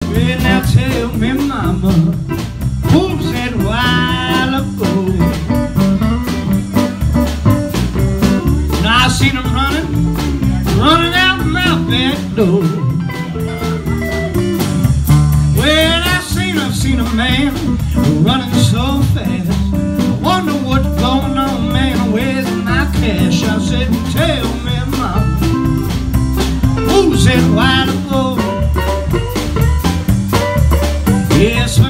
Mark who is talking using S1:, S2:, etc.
S1: Well, now tell me, mama, who was that while ago? Now I seen him running out my back door. Well, I seen a man running so fast. I wonder what's going on, man, where's my cash? I said, tell me, mama, who was that while ago? Yes,